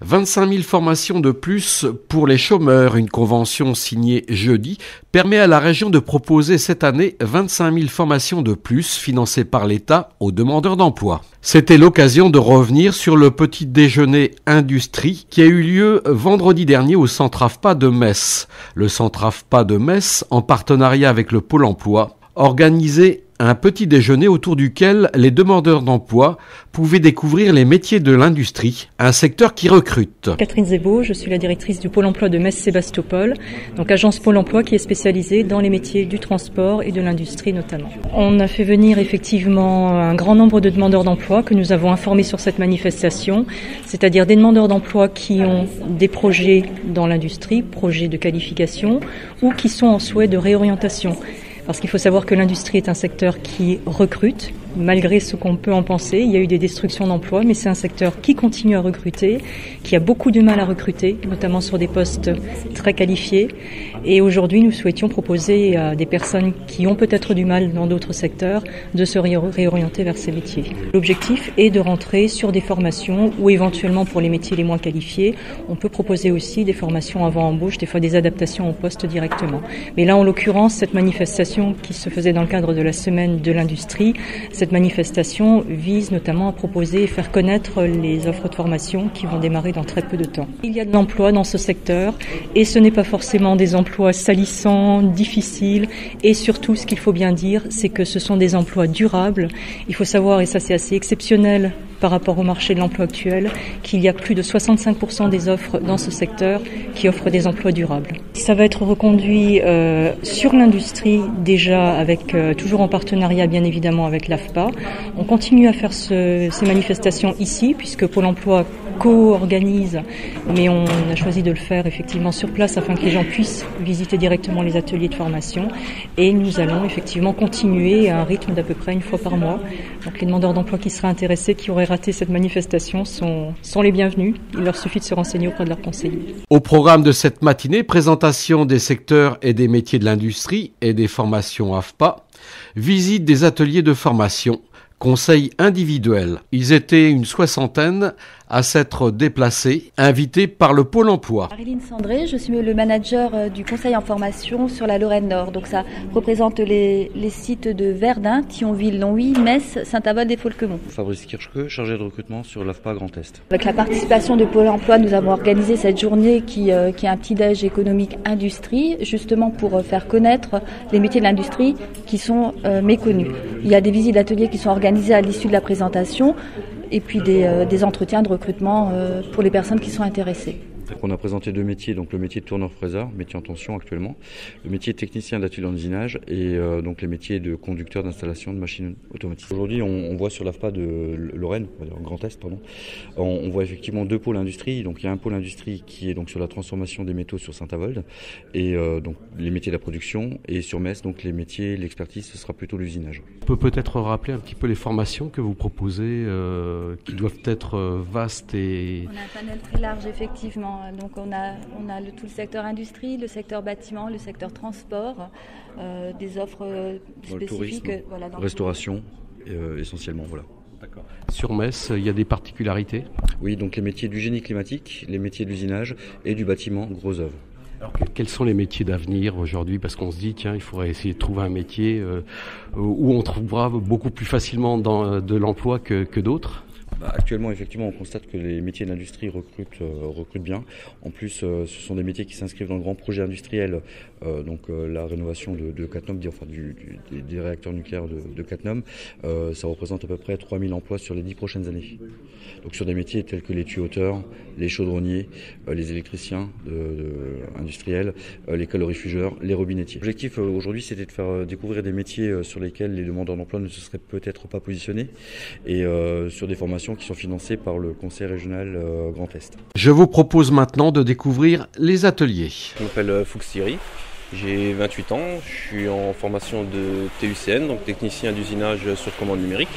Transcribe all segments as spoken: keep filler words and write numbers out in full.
vingt-cinq mille formations de plus pour les chômeurs. Une convention signée jeudi permet à la région de proposer cette année vingt-cinq mille formations de plus financées par l'État aux demandeurs d'emploi. C'était l'occasion de revenir sur le petit déjeuner industrie qui a eu lieu vendredi dernier au centre A F P A de Metz. Le centre A F P A de Metz, en partenariat avec le Pôle emploi, organisait un petit déjeuner autour duquel les demandeurs d'emploi pouvaient découvrir les métiers de l'industrie, un secteur qui recrute. Catherine Zébo, je suis la directrice du Pôle emploi de Metz-Sébastopol, donc agence Pôle emploi qui est spécialisée dans les métiers du transport et de l'industrie notamment. On a fait venir effectivement un grand nombre de demandeurs d'emploi que nous avons informés sur cette manifestation, c'est-à-dire des demandeurs d'emploi qui ont des projets dans l'industrie, projets de qualification ou qui sont en souhait de réorientation. Parce qu'il faut savoir que l'industrie est un secteur qui recrute, malgré ce qu'on peut en penser. Il y a eu des destructions d'emplois, mais c'est un secteur qui continue à recruter, qui a beaucoup de mal à recruter, notamment sur des postes très qualifiés. Et aujourd'hui, nous souhaitions proposer à des personnes qui ont peut-être du mal dans d'autres secteurs de se réorienter vers ces métiers. L'objectif est de rentrer sur des formations ou éventuellement pour les métiers les moins qualifiés, on peut proposer aussi des formations avant embauche, des fois des adaptations au poste directement. Mais là, en l'occurrence, cette manifestation qui se faisait dans le cadre de la semaine de l'industrie, cette manifestation vise notamment à proposer et faire connaître les offres de formation qui vont démarrer dans très peu de temps. Il y a de l'emploi dans ce secteur et ce n'est pas forcément des emplois salissants, difficiles et surtout ce qu'il faut bien dire, c'est que ce sont des emplois durables. Il faut savoir, et ça c'est assez exceptionnel par rapport au marché de l'emploi actuel, qu'il y a plus de soixante-cinq pour cent des offres dans ce secteur qui offrent des emplois durables. Ça va être reconduit euh, sur l'industrie déjà, avec euh, toujours en partenariat bien évidemment avec l'A F P A. On continue à faire ce, ces manifestations ici, puisque Pôle emploi co-organise, mais on a choisi de le faire effectivement sur place afin que les gens puissent visiter directement les ateliers de formation. Et nous allons effectivement continuer à un rythme d'à peu près une fois par mois. Donc les demandeurs d'emploi qui seraient intéressés, qui auraient raté cette manifestation, sont, sont les bienvenus. Il leur suffit de se renseigner auprès de leur conseiller. Au programme de cette matinée, présentation des secteurs et des métiers de l'industrie et des formations A F P A, visite des ateliers de formation, conseils individuels. Ils étaient une soixantaine à s'être déplacés, invités par le Pôle emploi. Marilyn Sandré, je suis le manager du conseil en formation sur la Lorraine Nord. Donc ça représente les, les sites de Verdun, Thionville, Longwy, Metz, Saint-Avold et Folquemont. Fabrice Kirchke, chargé de recrutement sur l'A F P A Grand Est. Avec la participation de Pôle emploi, nous avons organisé cette journée qui, euh, qui est un petit-déj économique industrie, justement pour faire connaître les métiers de l'industrie qui sont euh, méconnus. Il y a des visites d'ateliers qui sont organisées à l'issue de la présentation et puis des, euh, des entretiens de recrutement euh, pour les personnes qui sont intéressées. On a présenté deux métiers, donc le métier de tourneur-fraiseur, métier en tension actuellement, le métier de technicien d'atelier en usinage et euh, donc les métiers de conducteur d'installation de machines automatiques. Aujourd'hui, on, on voit sur l'A F P A de Lorraine, on va dire Grand Est, pardon, on, on voit effectivement deux pôles industrie. Donc il y a un pôle industrie qui est donc sur la transformation des métaux sur Saint-Avold et euh, donc les métiers de la production, et sur Metz, donc les métiers, l'expertise, ce sera plutôt l'usinage. On peut peut-être rappeler un petit peu les formations que vous proposez, euh, qui doivent être vastes et... On a un panel très large effectivement. Donc on a, on a le, tout le secteur industrie, le secteur bâtiment, le secteur transport, euh, des offres spécifiques. Dans le tourisme, voilà, dans restauration euh, essentiellement. Voilà. D'accord. Sur Metz, il y a des particularités ? Oui, donc les métiers du génie climatique, les métiers de l'usinage et du bâtiment gros œuvre. Alors, quels sont les métiers d'avenir aujourd'hui ? Parce qu'on se dit, tiens, il faudrait essayer de trouver un métier euh, où on trouvera beaucoup plus facilement dans, de l'emploi que, que d'autres. Bah, actuellement, effectivement, on constate que les métiers de l'industrie recrutent, euh, recrutent bien. En plus, euh, ce sont des métiers qui s'inscrivent dans le grand projet industriel, euh, donc euh, la rénovation de, de Cattenom, enfin du, du, des, des réacteurs nucléaires de, de Cattenom. Euh, ça représente à peu près trois mille emplois sur les dix prochaines années. Donc sur des métiers tels que les tuyauteur, les chaudronniers, euh, les électriciens de, de, industriels, euh, les calorifugeurs, les robinettiers. L'objectif euh, aujourd'hui, c'était de faire euh, découvrir des métiers euh, sur lesquels les demandeurs d'emploi ne se seraient peut-être pas positionnés, et euh, sur des formations qui sont financées par le conseil régional euh, Grand Est. Je vous propose maintenant de découvrir les ateliers. Je m'appelle Fuchs Thierry, j'ai vingt-huit ans, je suis en formation de T U C N, donc technicien d'usinage sur commande numérique.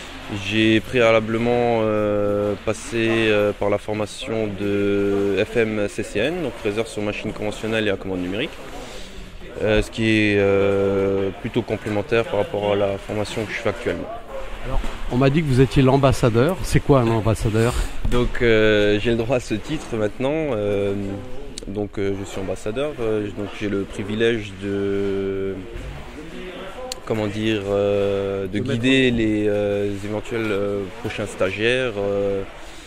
J'ai préalablement euh, passé euh, par la formation de F M C C N, donc fraiseur sur machine conventionnelle et à commande numérique, euh, ce qui est euh, plutôt complémentaire par rapport à la formation que je fais actuellement. Alors, on m'a dit que vous étiez l'ambassadeur. C'est quoi un ambassadeur? Donc euh, j'ai le droit à ce titre maintenant. Euh, donc euh, je suis ambassadeur. Euh, donc j'ai le privilège de comment dire euh, de guider les euh, éventuels euh, prochains stagiaires euh,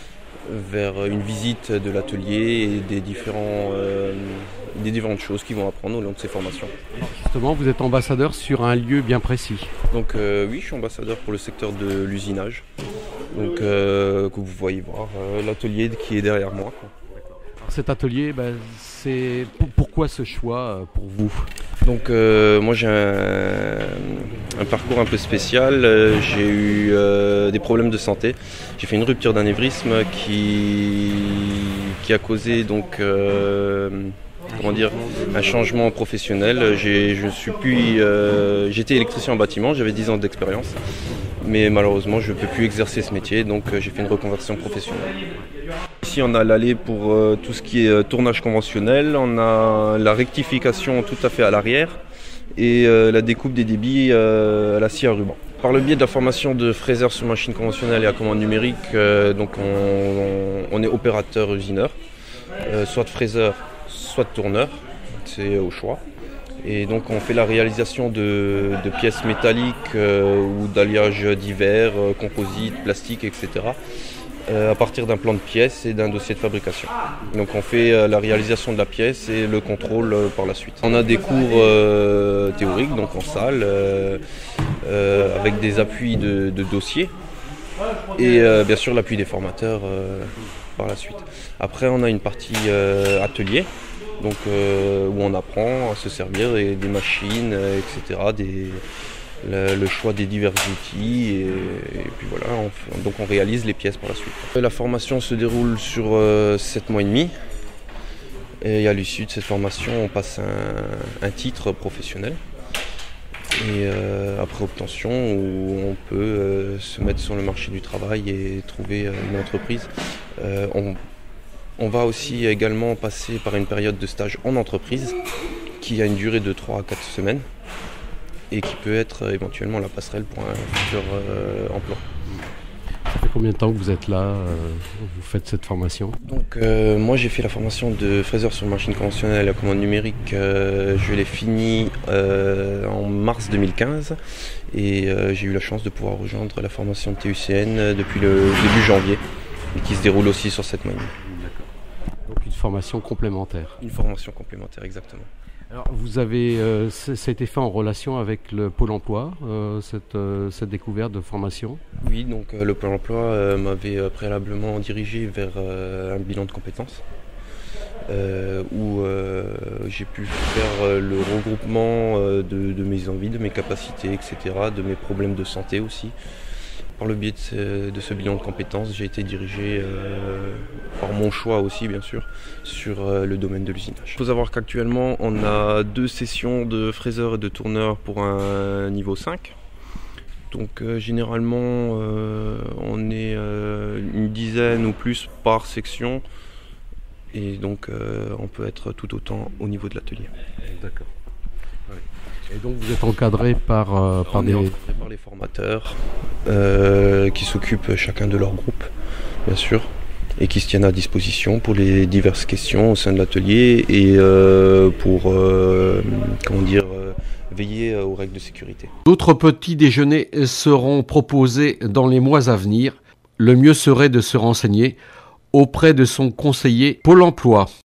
vers une visite de l'atelier et des différents euh, des différentes choses qu'ils vont apprendre au long de ces formations. Justement, vous êtes ambassadeur sur un lieu bien précis. Donc euh, oui, je suis ambassadeur pour le secteur de l'usinage. Donc euh, que vous voyez voir euh, l'atelier qui est derrière moi. Alors, cet atelier, ben, c'est pourquoi ce choix pour vous? Donc euh, moi j'ai un, un parcours un peu spécial. Euh, j'ai eu euh, des problèmes de santé. J'ai fait une rupture d'anévrisme qui qui a causé donc euh, comment dire, un changement professionnel. J'ai, je suis plus, euh, j'étais électricien en bâtiment, j'avais dix ans d'expérience, mais malheureusement je ne peux plus exercer ce métier, donc euh, j'ai fait une reconversion professionnelle. Ici on a l'allée pour euh, tout ce qui est euh, tournage conventionnel, on a la rectification tout à fait à l'arrière et euh, la découpe des débits euh, à la scie à ruban. Par le biais de la formation de fraiseur sur machine conventionnelle et à commande numérique, euh, donc on, on, on est opérateur usineur, euh, soit de fraiseur, soit de tourneur, c'est au choix. Et donc on fait la réalisation de, de pièces métalliques euh, ou d'alliages divers, euh, composites, plastiques, et cetera euh, à partir d'un plan de pièce et d'un dossier de fabrication. Donc on fait euh, la réalisation de la pièce et le contrôle euh, par la suite. On a des cours euh, théoriques, donc en salle, euh, euh, avec des appuis de, de dossier et euh, bien sûr l'appui des formateurs euh, par la suite. Après on a une partie euh, atelier. Donc euh, où on apprend à se servir des, des machines, euh, et cetera, des, le, le choix des divers outils et, et puis voilà, on, donc on réalise les pièces par la suite. La formation se déroule sur euh, sept mois et demi et à l'issue de cette formation on passe un, un titre professionnel et euh, après obtention où on peut euh, se mettre sur le marché du travail et trouver euh, une entreprise. Euh, on, On va aussi également passer par une période de stage en entreprise qui a une durée de trois à quatre semaines et qui peut être éventuellement la passerelle pour un futur euh, emploi. Ça fait combien de temps que vous êtes là, euh, vous faites cette formation? Donc euh, moi j'ai fait la formation de fraiseur sur machine conventionnelle à commande numérique, euh, je l'ai fini euh, en mars deux mille quinze et euh, j'ai eu la chance de pouvoir rejoindre la formation de T U C N depuis le début janvier et qui se déroule aussi sur sept mois et demi. Donc une formation complémentaire. Une formation complémentaire, exactement. Alors vous avez, euh, ça a été fait en relation avec le Pôle emploi, euh, cette, euh, cette découverte de formation? Oui, donc euh, le Pôle emploi euh, m'avait euh, préalablement dirigé vers euh, un bilan de compétences euh, où euh, j'ai pu faire euh, le regroupement euh, de, de mes envies, de mes capacités, et cetera, de mes problèmes de santé aussi. Par le biais de ce, de ce bilan de compétences, j'ai été dirigé euh, par mon choix aussi, bien sûr, sur euh, le domaine de l'usinage. Il faut savoir qu'actuellement, on a deux sessions de fraiseurs et de tourneurs pour un niveau cinq. Donc euh, généralement, euh, on est euh, une dizaine ou plus par section. Et donc, euh, on peut être tout autant au niveau de l'atelier. D'accord. Et donc vous êtes encadré par, euh, par, des... encadré par les formateurs euh, qui s'occupent chacun de leur groupe, bien sûr, et qui se tiennent à disposition pour les diverses questions au sein de l'atelier et euh, pour euh, comment dire, euh, veiller aux règles de sécurité. D'autres petits déjeuners seront proposés dans les mois à venir. Le mieux serait de se renseigner auprès de son conseiller Pôle emploi.